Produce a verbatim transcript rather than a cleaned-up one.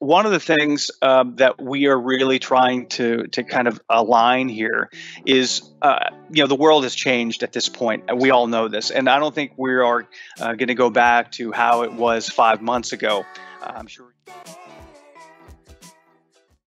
one of the things um, that we are really trying to to kind of align here is, uh, you know, the world has changed at this point, and we all know this. And I don't think we are uh, going to go back to how it was five months ago. Uh, I'm sure.